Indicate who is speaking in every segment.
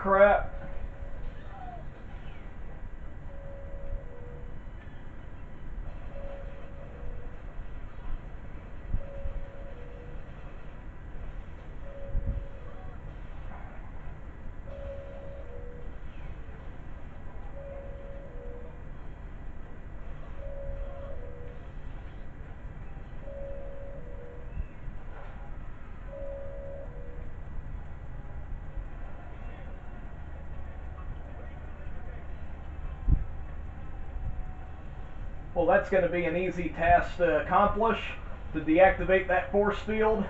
Speaker 1: crap. Well, that's going to be an easy task to accomplish, to deactivate that force field.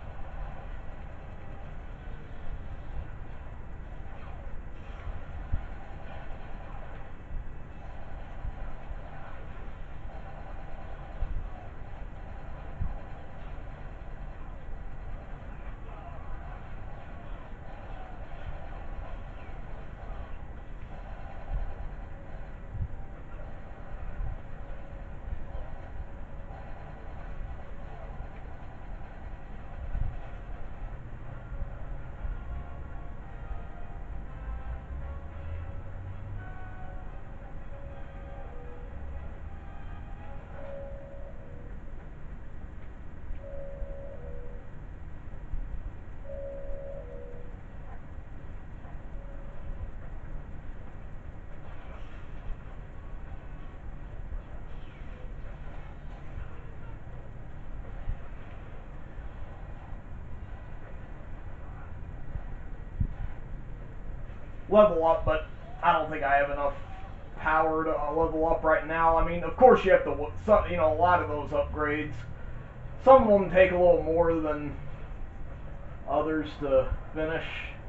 Speaker 1: Level up, but I don't think I have enough power to level up right now. I mean, of course you have to, you know, a lot of those upgrades, some of them take a little more than others to finish.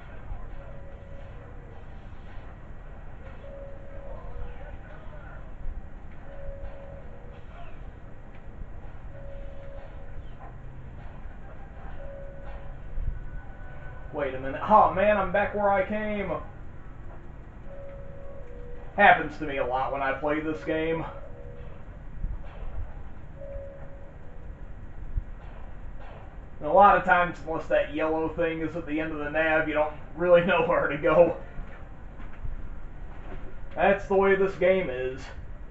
Speaker 1: Wait a minute. Oh man, I'm back where I came. Happens to me a lot when I play this game. And a lot of times, unless that yellow thing is at the end of the nav, you don't really know where to go. That's the way this game is.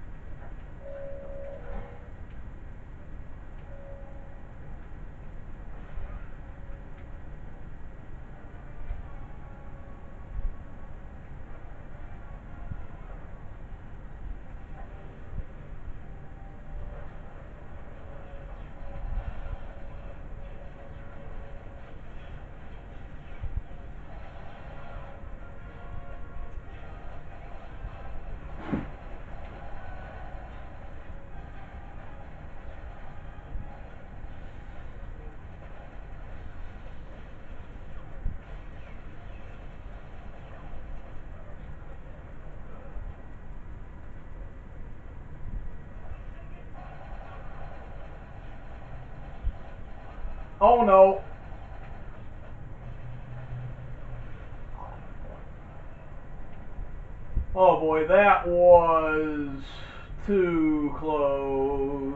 Speaker 1: Oh no. Oh boy, that was too close.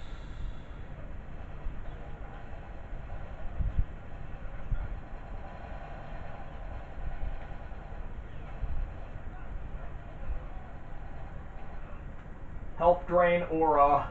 Speaker 1: Health drain aura.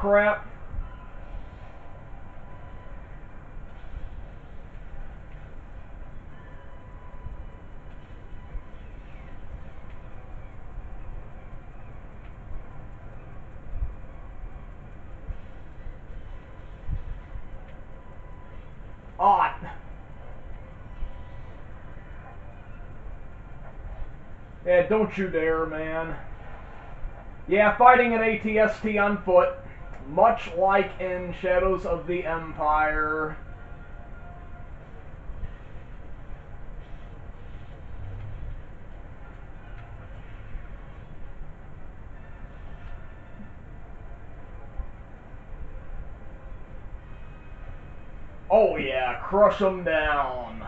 Speaker 1: crap. Odd. Yeah, don't you dare, man. Yeah, fighting an ATST on foot, much like in Shadows of the Empire. Oh yeah, crush them down.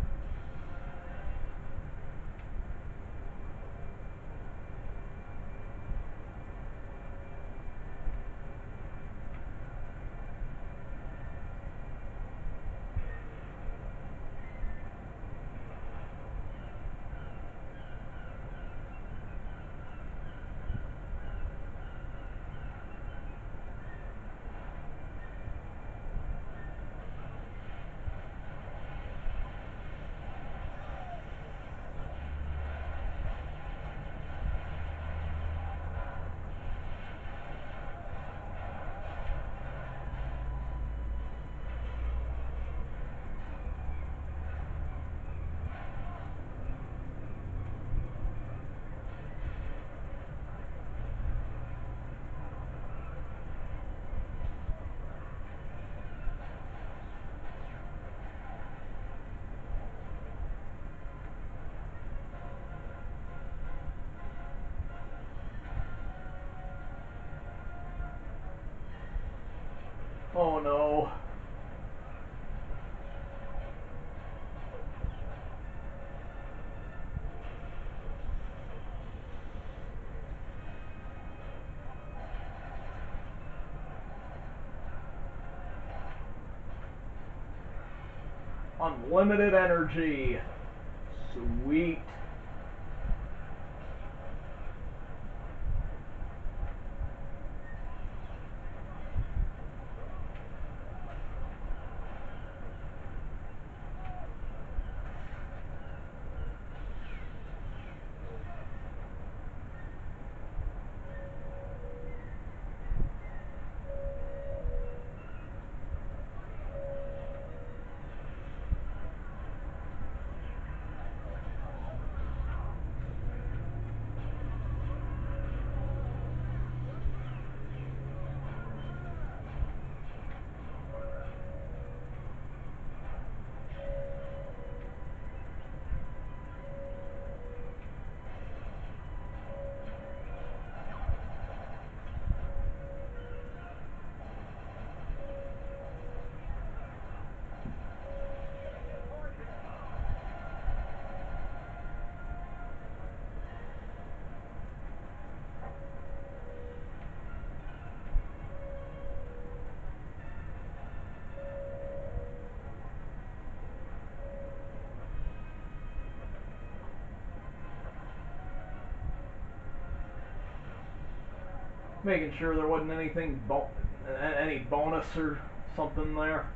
Speaker 1: Oh no. Unlimited energy. Sweet. Making sure there wasn't anything, any bonus or something there.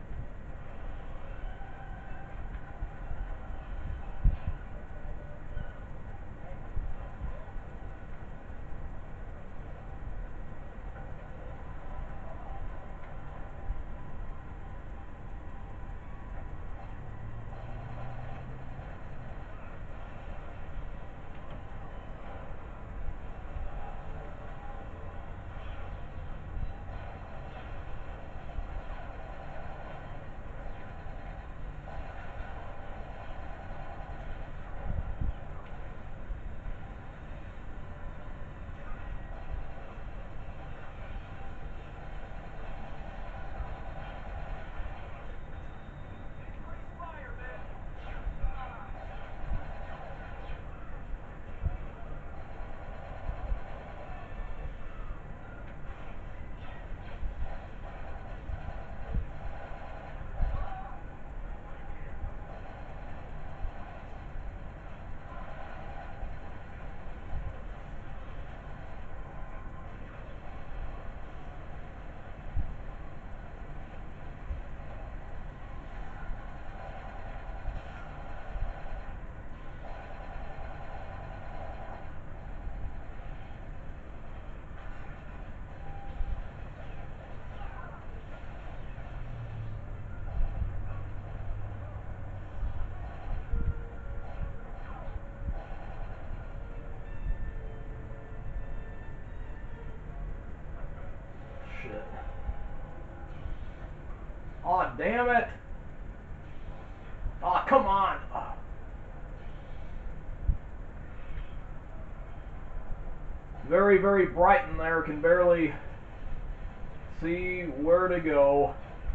Speaker 1: Aw, damn it. Aw, come on. Very, very bright in there. Can barely see where to go.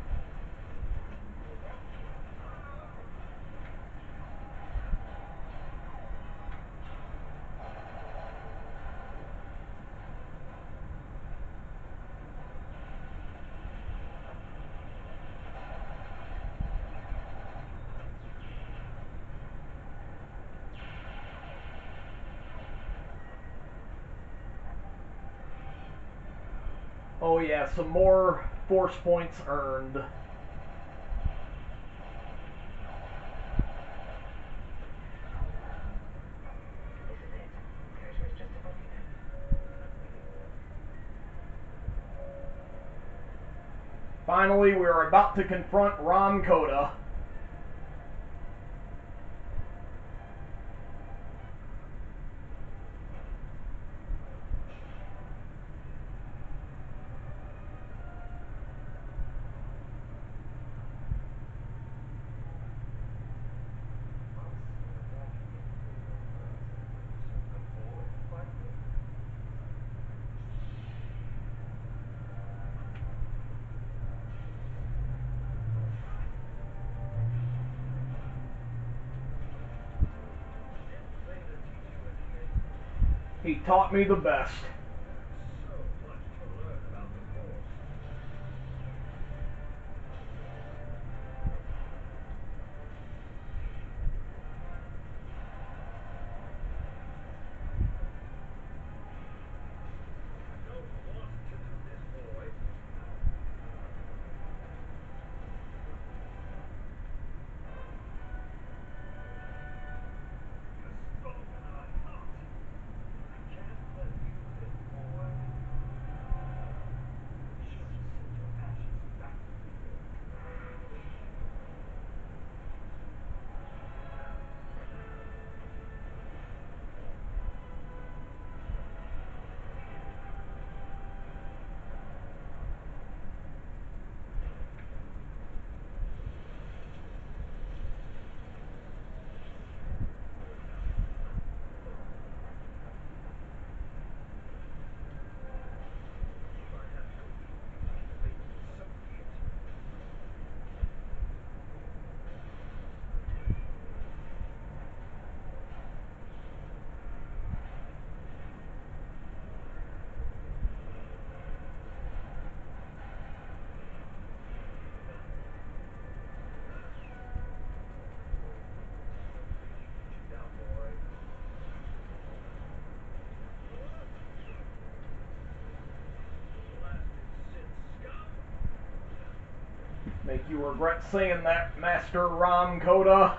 Speaker 1: Oh yeah, some more force points earned. Finally, we are about to confront Rahm Kota. He taught me the best. Make you regret saying that, Master Rahm Kota.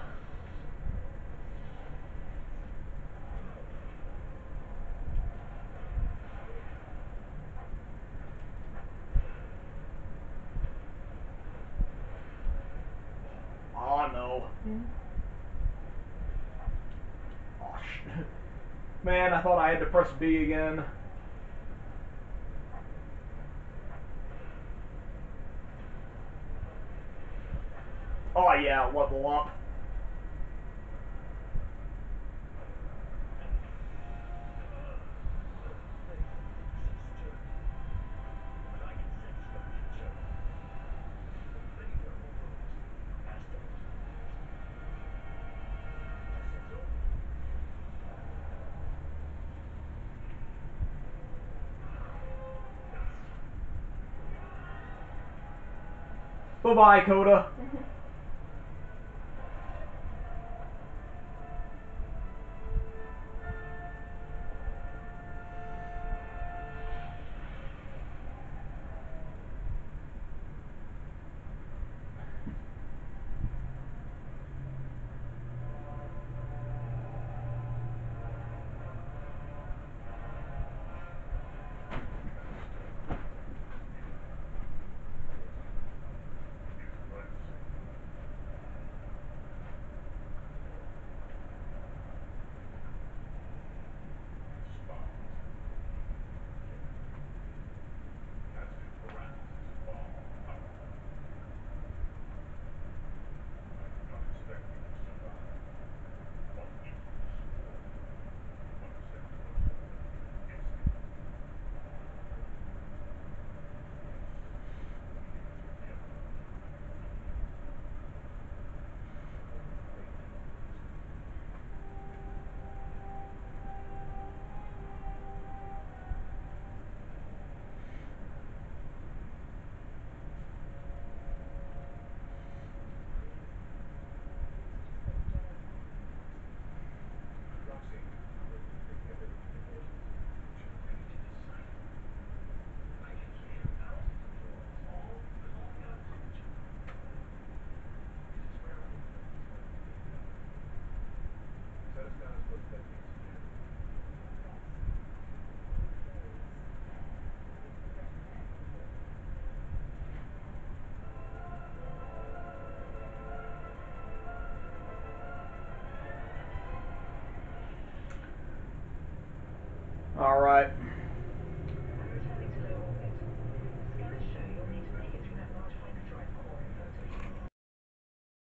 Speaker 1: Oh no. Oh shit. Man, I thought I had to press B again. Oh yeah, level up. Bye-bye, Kota.